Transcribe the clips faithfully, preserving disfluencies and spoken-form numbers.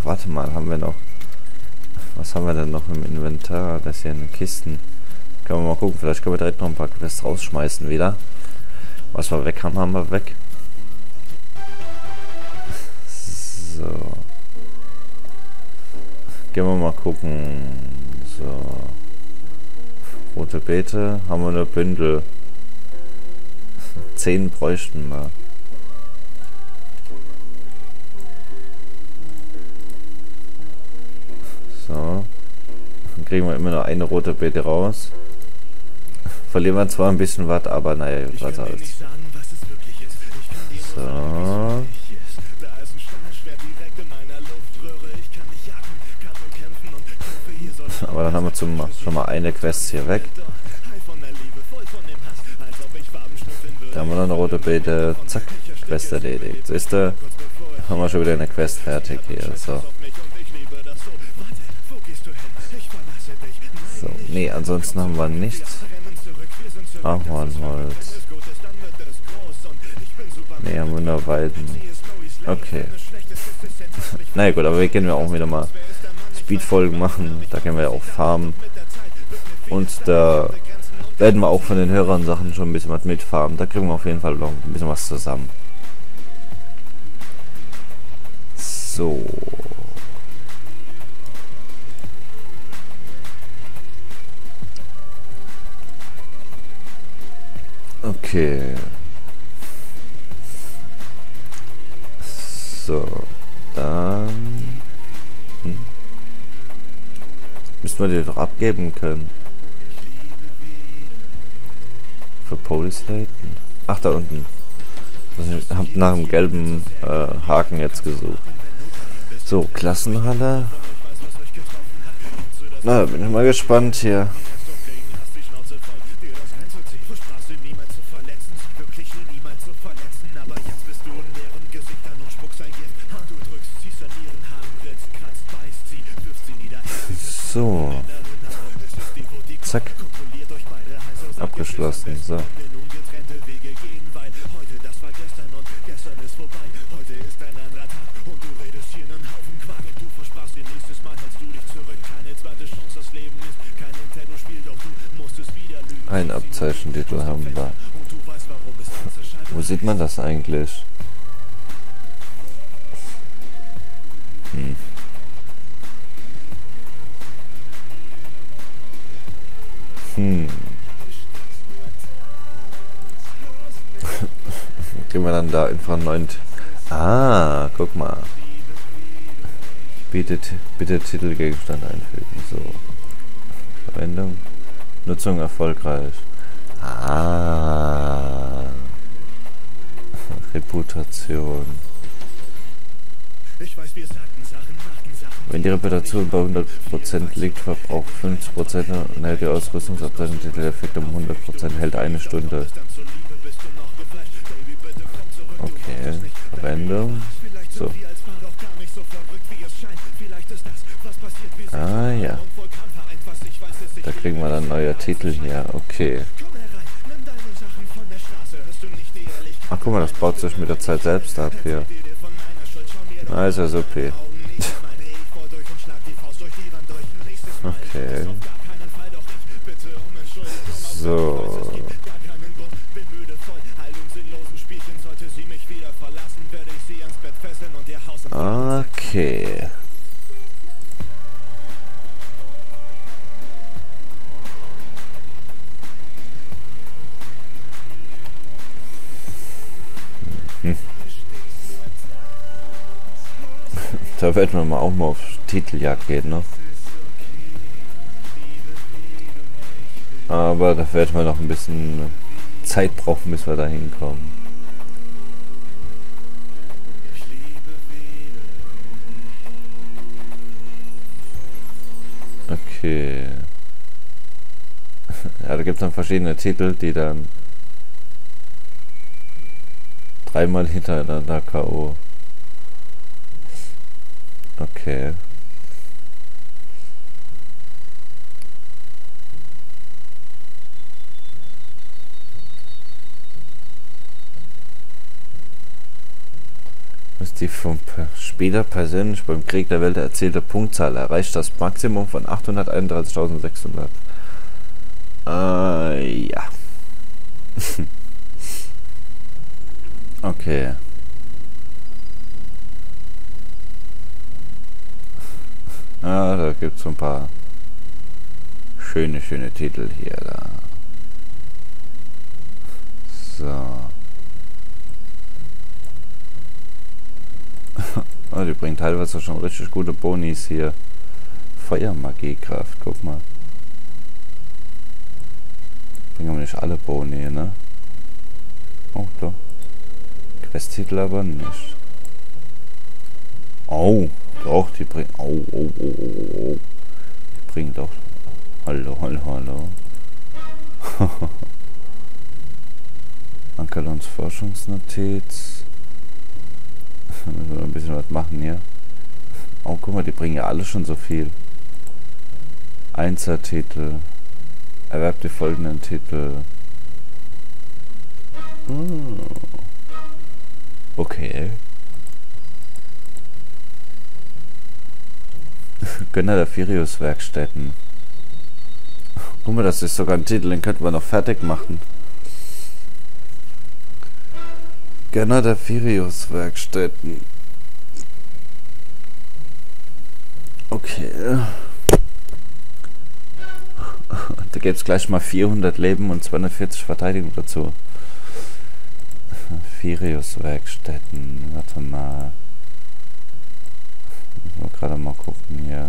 warte mal, haben wir noch... Was haben wir denn noch im Inventar? Das hier in den Kisten. Können wir mal gucken, vielleicht können wir direkt noch ein paar Quests rausschmeißen wieder. Was wir weg haben, haben wir weg. So. Gehen wir mal gucken. So. Rote Beete. Haben wir eine Bündel. Zehn bräuchten wir. So. Dann kriegen wir immer noch eine rote Beete raus. Verlieren wir zwar ein bisschen was, aber naja, was soll's. So. Aber dann haben wir zum, schon mal eine Quest hier weg. Da haben wir noch eine rote Beete. Zack, Quest erledigt. Siehst du? Haben wir schon wieder eine Quest fertig hier. So. So, nee, ansonsten haben wir nichts. Ahornholz. Nee, haben wir nur Weiden. Okay. Naja gut, aber wir können ja auch wieder mal Speed-Folgen machen. Da können wir ja auch farmen. Und da werden wir auch von den Hörern Sachen schon ein bisschen was mitfarmen. Da kriegen wir auf jeden Fall noch ein bisschen was zusammen. So. Okay. So. Dann... Hm. Müssen wir die doch abgeben können. Für Polyslaten. Ach, da unten. Ich hab nach dem gelben äh, Haken jetzt gesucht. So, Klassenhalle. Na, bin ich mal gespannt hier. So. Zack. Abgeschlossen. So. Ein Abzeichentitel haben wir. Wo sieht man das eigentlich? Hm. Hm. Gehen wir dann da einfach einen neuen... T ah, guck mal. Bitte, bitte Titelgegenstand einfügen. So. Verwendung. Nutzung erfolgreich. Ah. Reputation. Wenn die Reputation bei hundert Prozent liegt, verbraucht fünfzig Prozent und hält die Ausrüstungsabteilung Titeleffekt um hundert Prozent, hält eine Stunde. Okay, Verwendung. So. Ah ja. Da kriegen wir dann neue Titel hier. Okay. Ach guck mal, das baut sich mit der Zeit selbst ab hier. Na, ist ja so okay. Okay. So. Okay. Hm. Da werden wir mal auch mal auf Titeljagd gehen, ne? Aber da werden wir noch ein bisschen Zeit brauchen, bis wir da hinkommen. Okay. Ja, da gibt es dann verschiedene Titel, die dann dreimal hintereinander K O. Okay. Die vom Spieler persönlich beim Krieg der Welt erzielte Punktzahl erreicht das Maximum von achthunderteinunddreißigtausendsechshundert. Äh, ja. Okay. Ja, da gibt es so ein paar schöne, schöne Titel hier. Da. So. Oh, die bringen teilweise schon richtig gute Bonis hier. Feuermagiekraft, guck mal. Bringen aber nicht alle Boni, ne? Oh, doch. Questtitel aber nicht. Oh, doch, die bringen... Oh, oh, oh, oh, oh. Die bringen doch... Hallo, hallo, hallo. Ankerlons Forschungsnotiz. Müssen wir ein bisschen was machen hier. Oh, guck mal, die bringen ja alle schon so viel. Einser-Titel. Erwerbt die folgenden Titel. Oh. Okay. Gönner der Firius-Werkstätten. Guck mal, das ist sogar ein Titel, den könnten wir noch fertig machen. Gönner der Firius-Werkstätten. Okay. Da gibt es gleich mal vierhundert Leben und zweihundertvierzig Verteidigung dazu. Firius-Werkstätten. Warte mal. Müssen wir gerade mal gucken hier.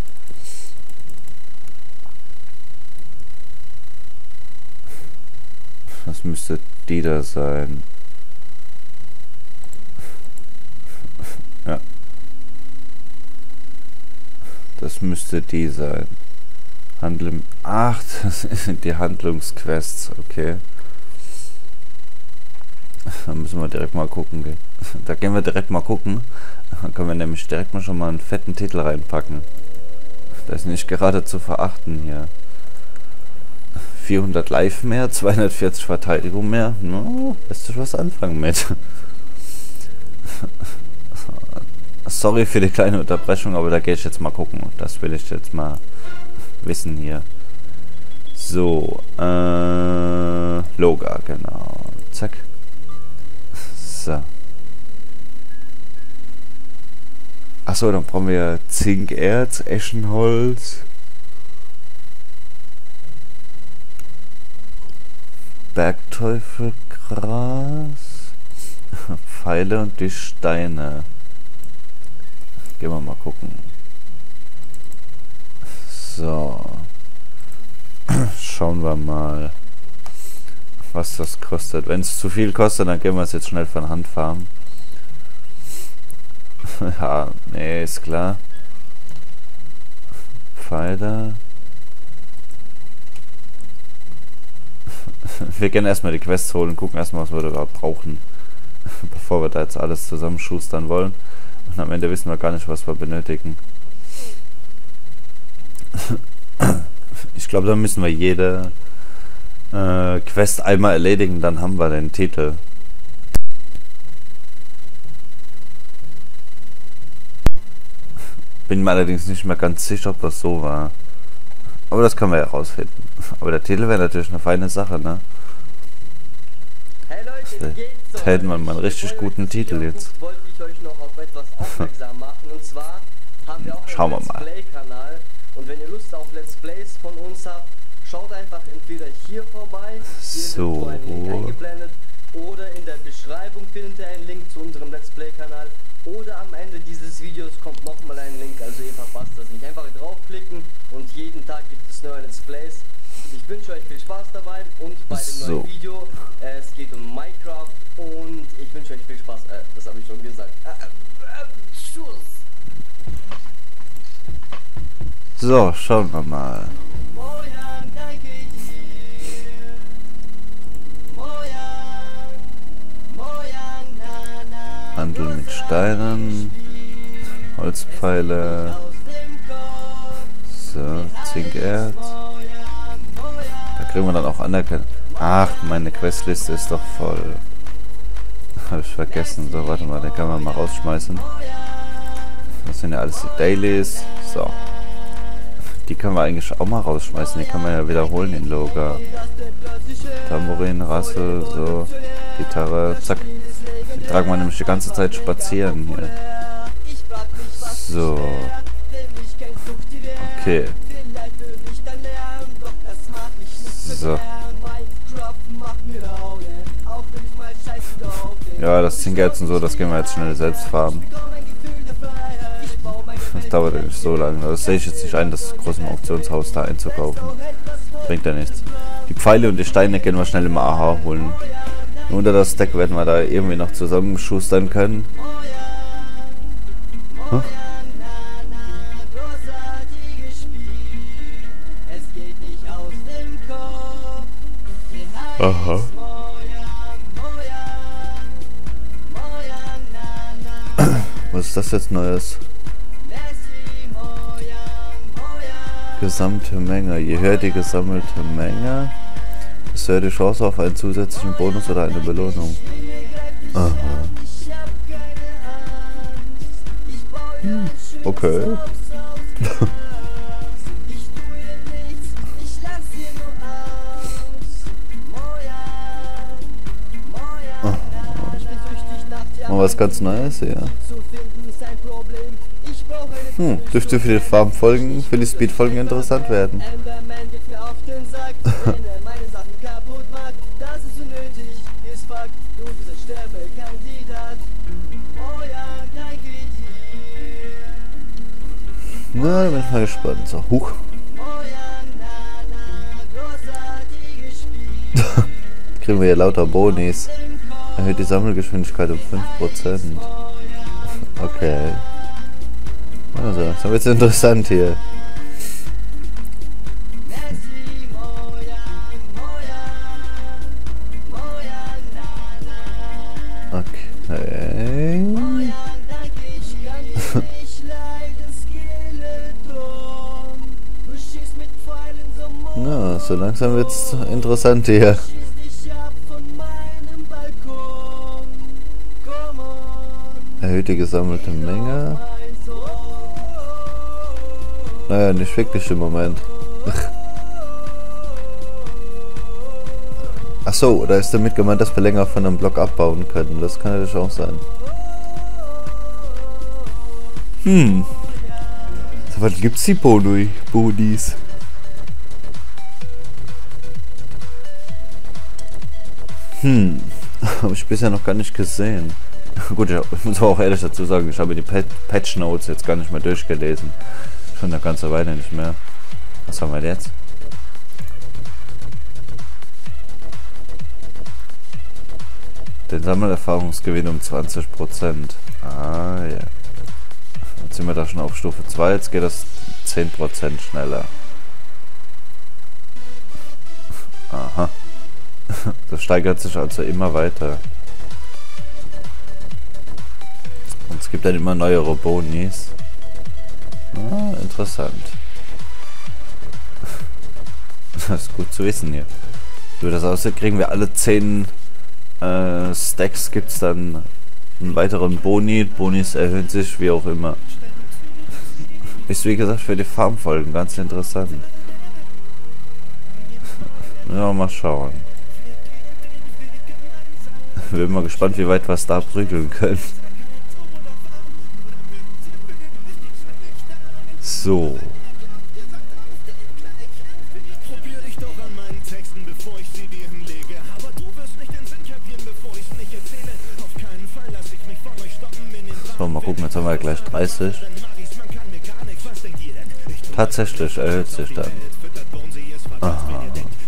Das müsste die da sein. Ja. Das müsste die sein. Handel. Ach, das sind die Handlungsquests. Okay. Da müssen wir direkt mal gucken. Da gehen wir direkt mal gucken. Dann können wir nämlich direkt mal schon mal einen fetten Titel reinpacken. Das ist nicht gerade zu verachten hier. vierhundert Live mehr, zweihundertvierzig Verteidigung mehr. No, lässt sich was anfangen mit. Sorry für die kleine Unterbrechung, aber da gehe ich jetzt mal gucken. Das will ich jetzt mal wissen hier. So, äh, Loga, genau. Zack. So. Achso, dann brauchen wir Zinkerz, Eschenholz, Bergteufelgras, Pfeile und die Steine. Gehen wir mal gucken. So. Schauen wir mal, was das kostet. Wenn es zu viel kostet, dann gehen wir es jetzt schnell von Hand farmen. Ja, nee, ist klar. Pfeile. Wir gehen erstmal die Quests holen, gucken erstmal, was wir da überhaupt brauchen, bevor wir da jetzt alles zusammenschustern wollen. Und am Ende wissen wir gar nicht, was wir benötigen. Ich glaube, da müssen wir jede äh, Quest einmal erledigen, dann haben wir den Titel. Bin mir allerdings nicht mehr ganz sicher, ob das so war. Aber das können wir ja rausfinden. Aber der Titel wäre natürlich eine feine Sache, ne? Hey Leute, wie geht's Da hätten wir mal einen richtig guten Titel jetzt. Wollte ich euch noch auf etwas aufmerksam machen. Und zwar haben wir auch Schauen wir einen Let's mal. Play-Kanal. Und wenn ihr Lust auf Let's Plays von uns habt, schaut einfach entweder hier vorbei, hier So. ist so ein Link eingeblendet, oder in der Beschreibung findet ihr einen Link zu unserem Let's Play-Kanal. Oder am Ende dieses Videos kommt nochmal ein Link, also ihr verpasst das nicht. Einfach draufklicken und jeden Tag gibt es neue Let's Plays. Ich wünsche euch viel Spaß dabei und bei dem So. neuen Video. Äh, es geht um Minecraft und ich wünsche euch viel Spaß. Äh, das habe ich schon gesagt. Äh, äh, äh, Schuss! So, schauen wir mal. Mojan, danke dir. Mojan, Mojan, na, na, Handel mit Steinen, Holzpfeile, so, Zinkerz. Da kriegen wir dann auch Anerkennung. Ach, meine Questliste ist doch voll. Habe ich vergessen. So, warte mal, den kann man mal rausschmeißen. Das sind ja alles die Dailies. So. Die können wir eigentlich auch mal rausschmeißen. Die kann man ja wiederholen, den Logo. Tambourin, Rassel, so. Gitarre, zack. Die tragen wir nämlich die ganze Zeit spazieren hier. So. Okay. So. Ja, das Zinkerz und so, das gehen wir jetzt schnell selbst farben. Das dauert ja nicht so lange. Das sehe ich jetzt nicht ein, das große Auktionshaus da einzukaufen. Bringt ja nichts. Die Pfeile und die Steine gehen wir schnell im A H holen. Unter das Deck werden wir da irgendwie noch zusammenschustern können. Hm? Aha. Was ist das jetzt Neues? Gesamte Menge. Je höher die gesammelte Menge, desto höher die Chance auf einen zusätzlichen Bonus oder eine Belohnung. Aha. Hm, okay. Mal was ganz Neues, ja. Hm, dürfte für die Farm-Folgen, für die Speed-Folgen interessant werden. Na, da bin ich mal gespannt. So, huch. Kriegen wir hier lauter Bonis. Erhöht die Sammelgeschwindigkeit um fünf Prozent. Okay. Also, das wird jetzt interessant hier. Okay. Na, so langsam wird's interessant hier. Erhöht die gesammelte Menge. Naja, nicht wirklich im Moment. Achso, oder ist damit gemeint, dass wir länger von einem Block abbauen können? Das kann natürlich auch sein. Hm. So, was gibt's die Boni? Bonis? Hm. Habe ich bisher noch gar nicht gesehen. Gut, ich muss auch ehrlich dazu sagen, ich habe die Patch Notes jetzt gar nicht mehr durchgelesen. Schon eine ganze Weile nicht mehr. Was haben wir jetzt? Den Sammelerfahrungsgewinn um zwanzig Prozent. Ah ja. Jetzt sind wir da schon auf Stufe zwei, jetzt geht das zehn Prozent schneller. Aha. Das steigert sich also immer weiter. Und es gibt dann immer neuere Bonis. Ah, interessant. Das ist gut zu wissen hier. Wie das aussieht, kriegen wir alle zehn äh, Stacks, gibt es dann einen weiteren Boni. Bonis erhöhen sich, wie auch immer. Ist wie gesagt für die Farmfolgen ganz interessant. Ja, mal schauen. Bin mal gespannt, wie weit wir es da prügeln können. So. Probier dich doch an meinen Texten, bevor ich sie dir hinlege. Aber du wirst nicht den Sinn kapieren, bevor ich es nicht erzähle. Auf keinen Fall lass ich mich von euch stoppen in den So, mal gucken, jetzt haben wir gleich dreißig. Tatsächlich erhöht sich dann. Aha.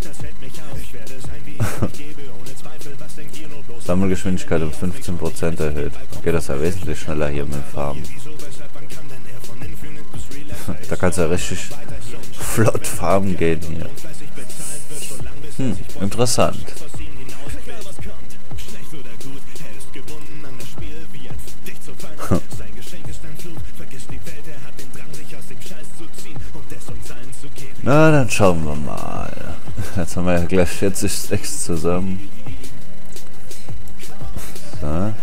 Sammelgeschwindigkeit um fünfzehn Prozent erhöht. Geht das ja wesentlich schneller hier mit Farben. Da kannst du ja richtig flott farmen gehen hier. Hm, interessant. Na, dann schauen wir mal. Jetzt haben wir ja gleich vierzig Stacks zusammen. So.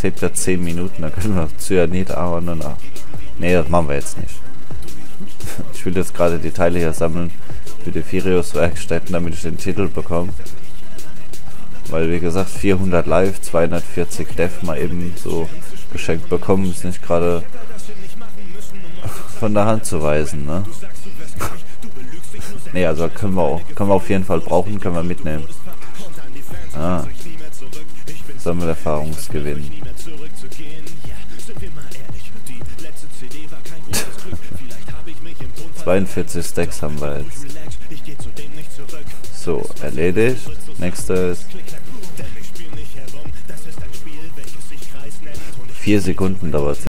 hebt ja zehn Minuten, da können wir noch Cyanid Aaron und A. Nee, das machen wir jetzt nicht. Ich will jetzt gerade die Teile hier sammeln für die Firios Werkstätten, damit ich den Titel bekomme. Weil wie gesagt, vierhundert Live, zweihundertvierzig Dev mal eben so geschenkt bekommen, ist nicht gerade von der Hand zu weisen, ne? Ne, also können wir auch, können wir auf jeden Fall brauchen, können wir mitnehmen. Ah. Sammelerfahrungsgewinn. zweiundvierzig Stacks haben wir jetzt. So, erledigt. Nächstes. Vier Sekunden dauert es.